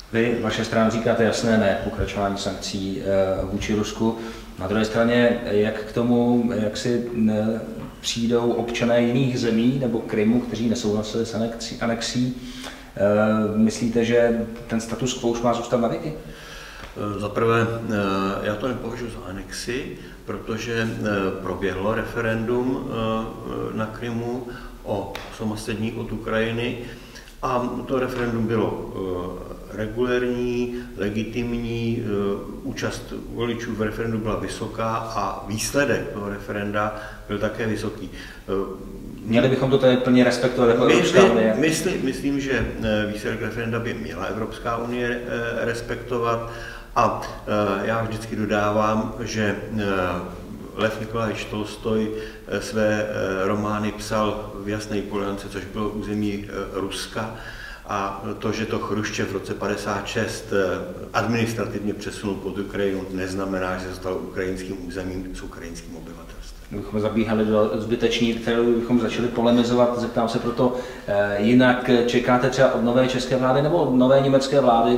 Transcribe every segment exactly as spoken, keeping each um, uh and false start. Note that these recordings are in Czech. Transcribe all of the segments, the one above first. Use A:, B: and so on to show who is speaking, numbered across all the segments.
A: Vy, vaše strana, říkáte jasné ne pokračování sankcí vůči Rusku. Na druhé straně, jak k tomu, jak si přijdou občané jiných zemí nebo Krymu, kteří nesouhlasili s anexí, anexí, myslíte, že ten status quo už má zůstat na věky?
B: Za prvé, já to nepovažuji za anexi, protože proběhlo referendum na Krymu o samostatní od Ukrajiny a to referendum bylo regulérní, legitimní, účast voličů v referendu byla vysoká a výsledek toho referenda byl také vysoký.
A: Měli bychom to tady plně respektovat jako Evropská unie?
B: Myslím, myslím, že výsledek referenda by měla Evropská unie respektovat a já vždycky dodávám, že Lev Nikolajič Tolstoj své romány psal v Jasné Poljance, což bylo území Ruska, a to, že to Chruščev v roce padesát šest administrativně přesunul pod Ukrajinu, neznamená, že se stalo ukrajinským územím s ukrajinským obyvatelstvem.
A: Kdybychom zabíhali do zbytečný, kterou bychom začali polemizovat, zeptám se proto, jinak čekáte třeba od nové české vlády nebo od nové německé vlády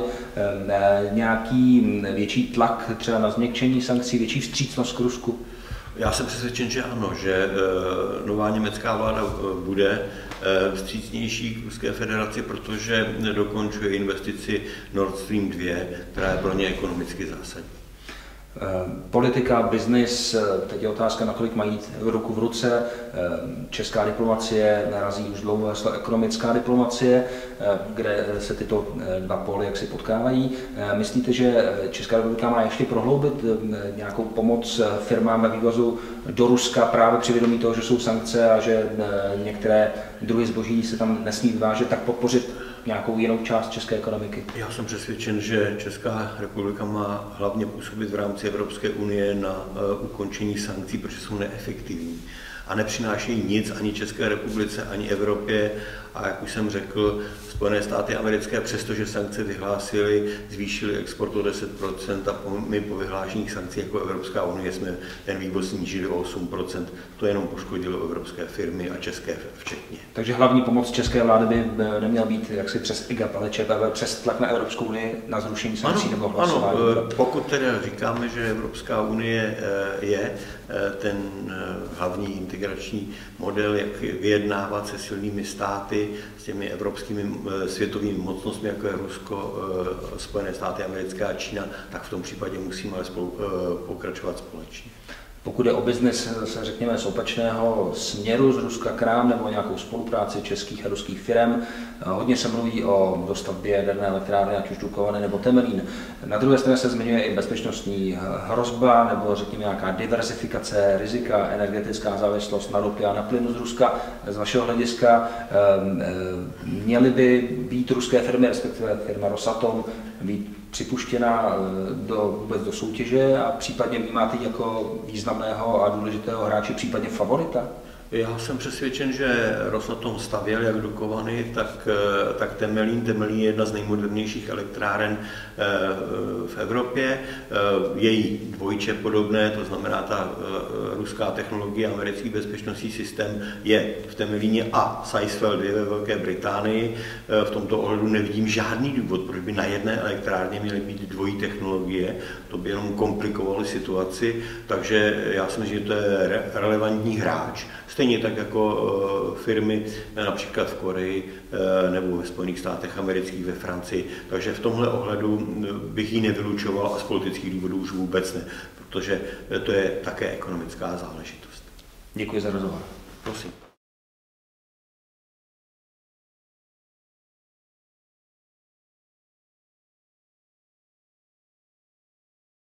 A: nějaký větší tlak třeba na změkčení sankcí, větší vstřícnost k Rusku?
B: Já jsem přesvědčen, že ano, že nová německá vláda bude vstřícnější k Ruské federaci, protože dokončuje investici Nord Stream dva, která je pro ně ekonomicky zásadní.
A: Politika, biznis, teď je otázka, nakolik mají ruku v ruce. Česká diplomacie narazí už dlouho heslo ekonomická diplomacie, kde se tyto dva póly jaksi potkávají. Myslíte, že Česká republika má ještě prohloubit nějakou pomoc firmám ve vývozu do Ruska právě při vědomí toho, že jsou sankce a že některé druhy zboží se tam nesmí vyvážet, tak podpořit nějakou jinou část české ekonomiky?
B: Já jsem přesvědčen, že Česká republika má hlavně působit v rámci Evropské unie na uh, ukončení sankcí, protože jsou neefektivní a nepřinášejí nic ani České republice, ani Evropě. A jak už jsem řekl, Spojené státy americké, přestože sankce vyhlásily, zvýšily export o deset procent a my po vyhlášení sankcí jako Evropská unie jsme ten vývoz snížili o osm procent. To jenom poškodilo evropské firmy a české včetně.
A: Takže hlavní pomoc české vlády by neměla být jaksi přes IGAP, ale přes tlak na Evropskou unii na zrušení sankcí
B: ano,
A: nebo hlasování?
B: Ano, pokud teda říkáme, že Evropská unie je ten hlavní integrační model, jak vyjednávat se silnými státy, s těmi evropskými světovými mocnostmi, jako je Rusko, Spojené státy americké a Čína, tak v tom případě musíme ale spolu, pokračovat společně.
A: Pokud je o biznis, se řekněme, z opačného směru, z Ruska k nám, nebo nějakou spolupráci českých a ruských firm, hodně se mluví o dostavbě jaderné elektrárny, ať už Dukovany nebo Temelín. Na druhé straně se zmiňuje i bezpečnostní hrozba, nebo řekněme nějaká diverzifikace rizika, energetická závislost na ropě a na plynu z Ruska. Z vašeho hlediska měly by být ruské firmy, respektive firma Rosatom, být připuštěna do, vůbec do soutěže a případně vnímáte jako významného a důležitého hráče, případně favorita?
B: Já jsem přesvědčen, že Rosatom stavěl jak Dukovany, tak, tak Temelín. Temelín je jedna z nejmodernějších elektráren v Evropě. Její dvojče podobné, to znamená ta ruská technologie, americký bezpečnostní systém je v Temelíně a Sizewell je ve Velké Británii. V tomto ohledu nevidím žádný důvod, proč by na jedné elektrárně měly být dvojí technologie. To by jenom komplikovalo situaci, takže já si myslím, že to je relevantní hráč. Stejně tak jako firmy například v Koreji nebo ve Spojených státech amerických, ve Francii. Takže v tomhle ohledu bych ji nevylučoval a z politických důvodů už vůbec ne, protože to je také ekonomická záležitost.
A: Děkuji za rozhovor.
B: Prosím.